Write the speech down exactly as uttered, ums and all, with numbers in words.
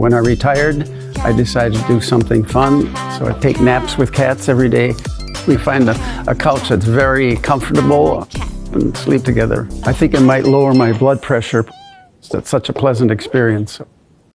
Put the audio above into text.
When I retired, I decided to do something fun, so I take naps with cats every day. We find a, a couch that's very comfortable and sleep together. I think it might lower my blood pressure. It's such a pleasant experience.